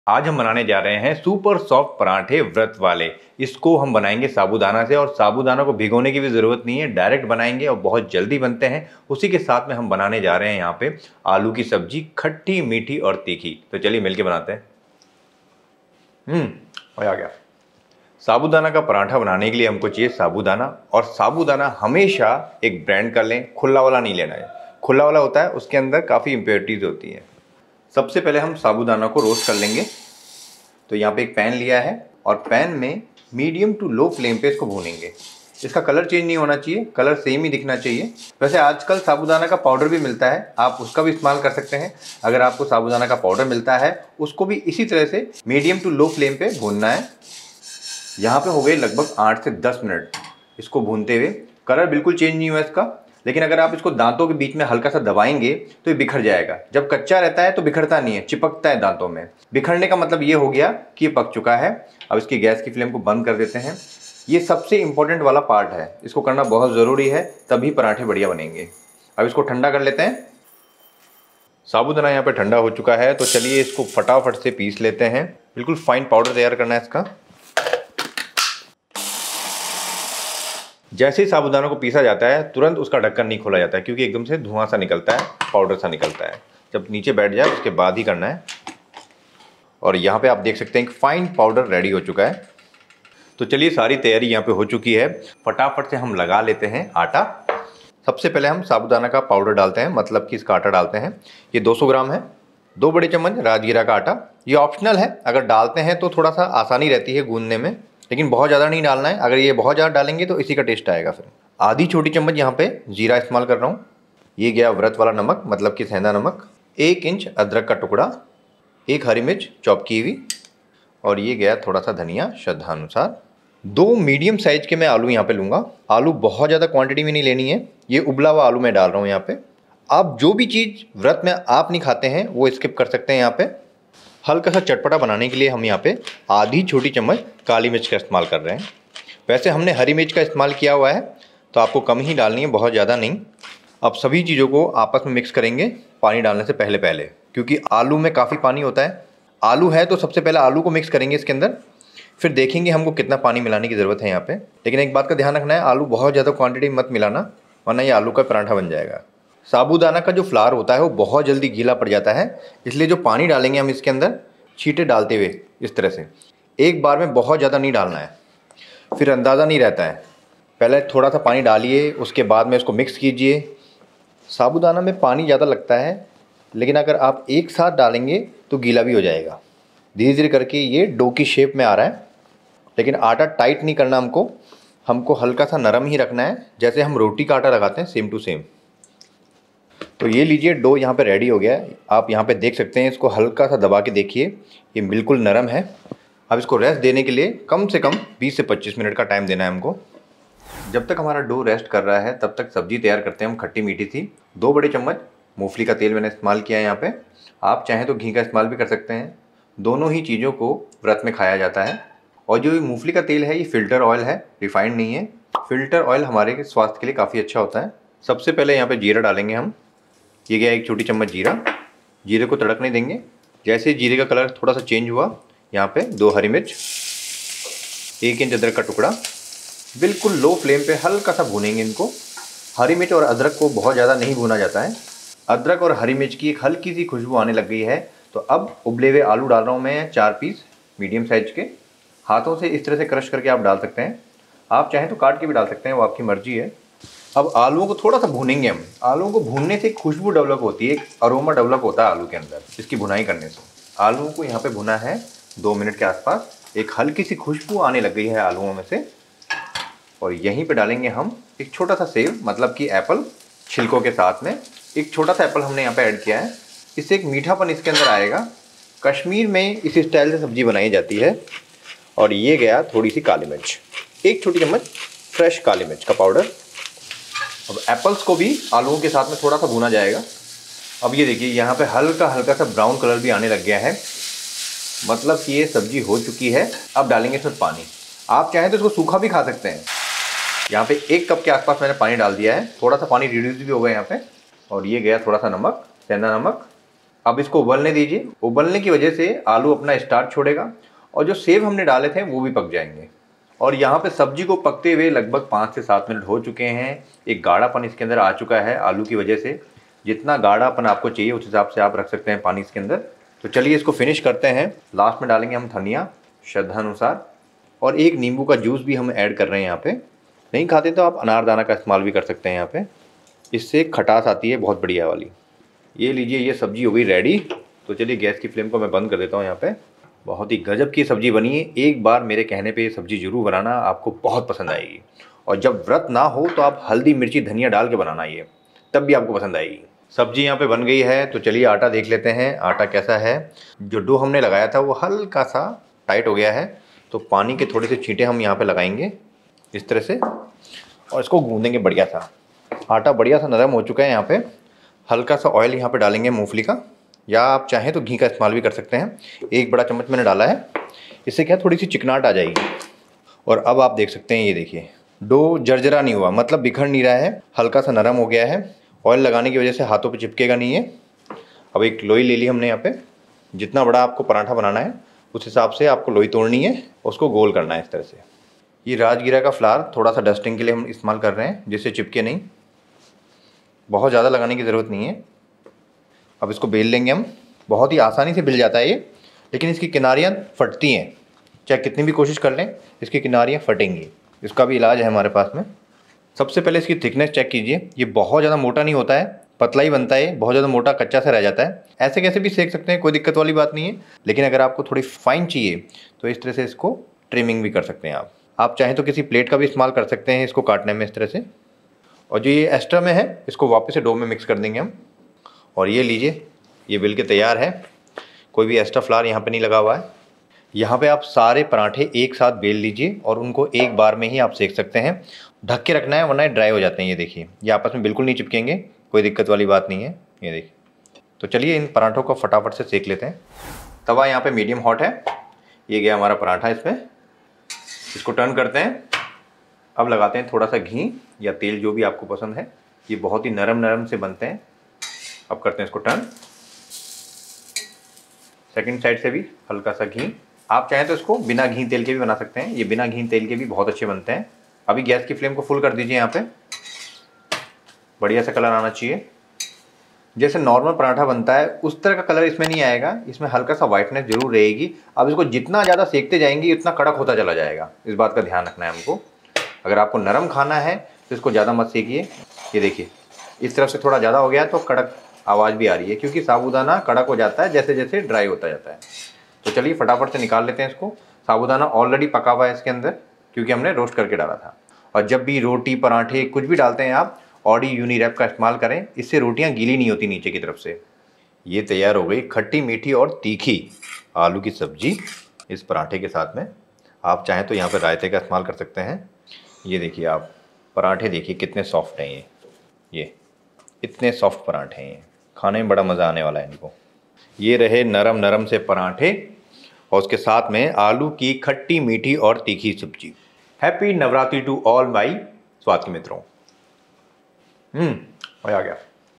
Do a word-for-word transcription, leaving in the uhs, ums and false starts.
आज हम बनाने जा रहे हैं सुपर सॉफ्ट पराठे व्रत वाले। इसको हम बनाएंगे साबूदाना से और साबूदाना को भिगोने की भी ज़रूरत नहीं है, डायरेक्ट बनाएंगे और बहुत जल्दी बनते हैं। उसी के साथ में हम बनाने जा रहे हैं यहाँ पे आलू की सब्जी, खट्टी मीठी और तीखी। तो चलिए मिलके बनाते हैं। हम्म मज़ा आ गया। साबूदाना का पराठा बनाने के लिए हमको चाहिए साबूदाना, और साबूदाना हमेशा एक ब्रांड का लें, खुला वाला नहीं लेना है। खुला वाला होता है उसके अंदर काफ़ी इम्प्योरिटीज़ होती है। सबसे पहले हम साबूदाना को रोस्ट कर लेंगे। तो यहाँ पे एक पैन लिया है और पैन में मीडियम टू लो फ्लेम पे इसको भूनेंगे। इसका कलर चेंज नहीं होना चाहिए, कलर सेम ही दिखना चाहिए। वैसे आजकल साबूदाना का पाउडर भी मिलता है, आप उसका भी इस्तेमाल कर सकते हैं। अगर आपको साबूदाना का पाउडर मिलता है उसको भी इसी तरह से मीडियम टू लो फ्लेम पे भूनना है। यहाँ पे हो गए लगभग आठ से दस मिनट इसको भूनते हुए। कलर बिल्कुल चेंज नहीं हुआ इसका, लेकिन अगर आप इसको दांतों के बीच में हल्का सा दबाएंगे तो ये बिखर जाएगा। जब कच्चा रहता है तो बिखरता नहीं है, चिपकता है दांतों में। बिखरने का मतलब ये हो गया कि ये पक चुका है। अब इसकी गैस की फ्लेम को बंद कर देते हैं। ये सबसे इंपॉर्टेंट वाला पार्ट है, इसको करना बहुत ज़रूरी है, तभी पराठे बढ़िया बनेंगे। अब इसको ठंडा कर लेते हैं। साबूदाना यहाँ पे ठंडा हो चुका है, तो चलिए इसको फटाफट से पीस लेते हैं। बिल्कुल फाइन पाउडर तैयार करना है इसका। जैसे ही साबूदाना को पीसा जाता है तुरंत उसका ढक्कन नहीं खोला जाता है, क्योंकि एकदम से धुआं सा निकलता है, पाउडर सा निकलता है। जब नीचे बैठ जाए उसके बाद ही करना है। और यहाँ पे आप देख सकते हैं कि फाइन पाउडर रेडी हो चुका है। तो चलिए सारी तैयारी यहाँ पे हो चुकी है। फटाफट से हम लगा लेते हैं आटा। सबसे पहले हम साबूदाना का पाउडर डालते हैं, मतलब कि इसका आटा डालते हैं। ये दो सौ ग्राम है। दो बड़े चम्मच राजगीरा का आटा। ये ऑप्शनल है, अगर डालते हैं तो थोड़ा सा आसानी रहती है गूंदने में, लेकिन बहुत ज़्यादा नहीं डालना है। अगर ये बहुत ज़्यादा डालेंगे तो इसी का टेस्ट आएगा फिर। आधी छोटी चम्मच यहाँ पे जीरा इस्तेमाल कर रहा हूँ। ये गया व्रत वाला नमक, मतलब कि सेंधा नमक। एक इंच अदरक का टुकड़ा, एक हरी मिर्च चॉप की हुई, और ये गया थोड़ा सा धनिया श्रद्धानुसार। दो मीडियम साइज के मैं आलू यहाँ पे लूँगा। आलू बहुत ज़्यादा क्वांटिटी में नहीं लेनी है। ये उबला हुआ आलू मैं डाल रहा हूँ यहाँ पे। आप जो भी चीज़ व्रत में आप नहीं खाते हैं वो स्किप कर सकते हैं यहाँ पे। हल्का सा चटपटा बनाने के लिए हम यहाँ पे आधी छोटी चम्मच काली मिर्च का इस्तेमाल कर रहे हैं। वैसे हमने हरी मिर्च का इस्तेमाल किया हुआ है, तो आपको कम ही डालनी है, बहुत ज़्यादा नहीं। अब सभी चीज़ों को आपस में मिक्स करेंगे पानी डालने से पहले पहले, क्योंकि आलू में काफ़ी पानी होता है। आलू है तो सबसे पहले आलू को मिक्स करेंगे इसके अंदर, फिर देखेंगे हमको कितना पानी मिलाने की ज़रूरत है यहाँ पे। लेकिन एक बात का ध्यान रखना है, आलू बहुत ज़्यादा क्वांटिटी मत मिलाना, वरना ये आलू का पराठा बन जाएगा। साबूदाना का जो फ्लावर होता है वो बहुत जल्दी गीला पड़ जाता है, इसलिए जो पानी डालेंगे हम इसके अंदर, छींटे डालते हुए इस तरह से, एक बार में बहुत ज़्यादा नहीं डालना है, फिर अंदाज़ा नहीं रहता है। पहले थोड़ा सा पानी डालिए, उसके बाद में इसको मिक्स कीजिए। साबूदाना में पानी ज़्यादा लगता है, लेकिन अगर आप एक साथ डालेंगे तो गीला भी हो जाएगा। धीरे धीरे करके ये डो की शेप में आ रहा है, लेकिन आटा टाइट नहीं करना हमको हमको हल्का सा नरम ही रखना है, जैसे हम रोटी का आटा लगाते हैं सेम टू सेम। तो ये लीजिए, डो यहाँ पे रेडी हो गया है। आप यहाँ पे देख सकते हैं, इसको हल्का सा दबा के देखिए, ये बिल्कुल नरम है। अब इसको रेस्ट देने के लिए कम से कम बीस से पच्चीस मिनट का टाइम देना है हमको। जब तक हमारा डो रेस्ट कर रहा है तब तक सब्जी तैयार करते हैं हम खट्टी मीठी सी। दो बड़े चम्मच मूंगफली का तेल मैंने इस्तेमाल किया है यहाँ पे। आप चाहें तो घी का इस्तेमाल भी कर सकते हैं। दोनों ही चीज़ों को व्रत में खाया जाता है। और जो मूंगफली का तेल है ये फ़िल्टर ऑयल है, रिफाइंड नहीं है। फ़िल्टर ऑयल हमारे स्वास्थ्य के लिए काफ़ी अच्छा होता है। सबसे पहले यहाँ पे जीरा डालेंगे हम। ये गया एक छोटी चम्मच जीरा। जीरे को तड़कने देंगे। जैसे जीरे का कलर थोड़ा सा चेंज हुआ, यहाँ पे दो हरी मिर्च, एक इंच अदरक का टुकड़ा। बिल्कुल लो फ्लेम पे हल्का सा भूनेंगे इनको। हरी मिर्च और अदरक को बहुत ज़्यादा नहीं भूना जाता है। अदरक और हरी मिर्च की एक हल्की सी खुशबू आने लग गई है, तो अब उबले हुए आलू डाल रहा हूँ मैं, चार पीस मीडियम साइज के। हाथों से इस तरह से क्रश करके आप डाल सकते हैं, आप चाहें तो काट के भी डाल सकते हैं, वो आपकी मर्जी है। अब आलूओं को थोड़ा सा भूनेंगे हम। आलूओं को भूनने से एक खुशबू डेवलप होती है, एक अरोमा डेवलप होता है आलू के अंदर, इसकी भुनाई करने से। आलूओं को यहाँ पे भुना है दो मिनट के आसपास। एक हल्की सी खुशबू आने लग गई है आलूओं में से, और यहीं पे डालेंगे हम एक छोटा सा सेव, मतलब कि एप्पल, छिलकों के साथ में। एक छोटा सा एप्पल हमने यहाँ पे ऐड किया है, इससे एक मीठापन इसके अंदर आएगा। कश्मीर में इस स्टाइल से सब्जी बनाई जाती है। और ये गया थोड़ी सी काली मिर्च, एक छोटी चम्मच फ्रेश काली मिर्च का पाउडर। अब एप्पल्स को भी आलूओं के साथ में थोड़ा सा भुना जाएगा। अब ये देखिए, यहाँ पे हल्का हल्का सा ब्राउन कलर भी आने लग गया है, मतलब कि ये सब्जी हो चुकी है। अब डालेंगे इसमें पानी। आप चाहें तो इसको सूखा भी खा सकते हैं। यहाँ पे एक कप के आसपास मैंने पानी डाल दिया है, थोड़ा सा पानी रिड्यूस भी हो गया यहाँ पे। और ये गया थोड़ा सा नमक, सेंधा नमक, अब इसको उबलने दीजिए। उबलने की वजह से आलू अपना स्टार्च छोड़ेगा और जो सेव हमने डाले थे वो भी पक जाएंगे। और यहाँ पे सब्जी को पकते हुए लगभग पाँच से सात मिनट हो चुके हैं। एक गाढ़ापन इसके अंदर आ चुका है आलू की वजह से। जितना गाढ़ापन आपको चाहिए उस हिसाब से आप रख सकते हैं पानी इसके अंदर। तो चलिए इसको फिनिश करते हैं। लास्ट में डालेंगे हम धनिया श्रद्धानुसार, और एक नींबू का जूस भी हम ऐड कर रहे हैं यहाँ पे। नहीं खाते तो आप अनारदाना का इस्तेमाल भी कर सकते हैं यहाँ पे, इससे खटास आती है बहुत बढ़िया वाली। ये लीजिए, ये सब्जी हो गई रेडी। तो चलिए गैस की फ्लेम को मैं बंद कर देता हूँ यहाँ पे। बहुत ही गजब की सब्जी बनी है। एक बार मेरे कहने पे ये सब्जी जरूर बनाना, आपको बहुत पसंद आएगी। और जब व्रत ना हो तो आप हल्दी मिर्ची धनिया डाल के बनाना, ये तब भी आपको पसंद आएगी। सब्जी यहाँ पे बन गई है। तो चलिए आटा देख लेते हैं, आटा कैसा है। जो डो हमने लगाया था वो हल्का सा टाइट हो गया है, तो पानी के थोड़े से छींटे हम यहाँ पे लगाएंगे इस तरह से, और इसको गूंदेंगे बढ़िया सा। आटा बढ़िया सा नरम हो चुका है। यहाँ पे हल्का सा ऑयल यहाँ पे डालेंगे मूंगफली का, या आप चाहें तो घी का इस्तेमाल भी कर सकते हैं। एक बड़ा चम्मच मैंने डाला है, इससे क्या थोड़ी सी चिकनाहट आ जाएगी। और अब आप देख सकते हैं, ये देखिए डो जर्जरा नहीं हुआ, मतलब बिखर नहीं रहा है, हल्का सा नरम हो गया है। ऑयल लगाने की वजह से हाथों पे चिपकेगा नहीं है। अब एक लोई ले ली हमने यहाँ पे। जितना बड़ा आपको पराठा बनाना है उस हिसाब से आपको लोई तोड़नी है, उसको गोल करना है इस तरह से। ये राजगीरा का फ्लावर थोड़ा सा डस्टिंग के लिए हम इस्तेमाल कर रहे हैं, जिससे चिपके नहीं। बहुत ज़्यादा लगाने की ज़रूरत नहीं है। अब इसको बेल लेंगे हम। बहुत ही आसानी से बिल जाता है ये, लेकिन इसकी किनारियाँ फटती हैं। चाहे कितनी भी कोशिश कर लें, इसकी किनारियाँ फटेंगी। इसका भी इलाज है हमारे पास में। सबसे पहले इसकी थिकनेस चेक कीजिए। ये बहुत ज़्यादा मोटा नहीं होता है, पतला ही बनता है। बहुत ज़्यादा मोटा कच्चा सा रह जाता है। ऐसे कैसे भी सेक सकते हैं, कोई दिक्कत वाली बात नहीं है। लेकिन अगर आपको थोड़ी फाइन चाहिए तो इस तरह से इसको ट्रिमिंग भी कर सकते हैं आप। आप चाहें तो किसी प्लेट का भी इस्तेमाल कर सकते हैं इसको काटने में इस तरह से। और जो ये एक्स्ट्रा में है इसको वापस से डो में मिक्स कर देंगे हम। और ये लीजिए, ये बिल के तैयार है। कोई भी एक्स्ट्रा फ्लावर यहाँ पे नहीं लगा हुआ है। यहाँ पे आप सारे पराठे एक साथ बेल लीजिए और उनको एक बार में ही आप सेक सकते हैं। ढक के रखना है वरना ड्राई हो जाते हैं। ये देखिए, ये आपस में बिल्कुल नहीं चिपकेंगे, कोई दिक्कत वाली बात नहीं है। ये देखिए। तो चलिए इन पराठों को फटाफट से सेक लेते हैं। तवा यहाँ पे मीडियम हॉट है। ये गया हमारा पराठा इसमें। इसको टर्न करते हैं। अब लगाते हैं थोड़ा सा घी या तेल, जो भी आपको पसंद है। ये बहुत ही नरम नरम से बनते हैं। अब करते हैं इसको टर्न। सेकंड साइड से भी हल्का सा घी। आप चाहें तो इसको बिना घी तेल के भी बना सकते हैं। ये बिना घी तेल के भी बहुत अच्छे बनते हैं। अभी गैस की फ्लेम को फुल कर दीजिए। यहाँ पे बढ़िया सा कलर आना चाहिए। जैसे नॉर्मल पराठा बनता है उस तरह का कलर इसमें नहीं आएगा, इसमें हल्का सा वाइटनेस जरूर रहेगी। अब इसको जितना ज़्यादा सेकते जाएंगे उतना कड़क होता चला जाएगा। इस बात का ध्यान रखना है हमको। अगर आपको नरम खाना है तो इसको ज़्यादा मत सेकिए। ये देखिए, इस तरफ से थोड़ा ज़्यादा हो गया तो कड़क आवाज़ भी आ रही है, क्योंकि साबूदाना कड़क हो जाता है जैसे जैसे ड्राई होता जाता है। तो चलिए फटाफट से निकाल लेते हैं इसको। साबूदाना ऑलरेडी पका हुआ है इसके अंदर, क्योंकि हमने रोस्ट करके डाला था। और जब भी रोटी पराठे कुछ भी डालते हैं आप, ऑडी यूनिरैप का इस्तेमाल करें। इससे रोटियां गीली नहीं होती नीचे की तरफ से। ये तैयार हो गई खट्टी मीठी और तीखी आलू की सब्जी इस पराठे के साथ में। आप चाहें तो यहाँ पर रायते का इस्तेमाल कर सकते हैं। ये देखिए, आप पराठे देखिए कितने सॉफ्ट हैं। ये ये इतने सॉफ्ट पराठे हैं, खाने में बड़ा मज़ा आने वाला है इनको। ये रहे नरम नरम से पराठे और उसके साथ में आलू की खट्टी मीठी और तीखी सब्जी। Happy Navratri to all my स्वाद के मित्रों। हम्म मज़ा आ गया।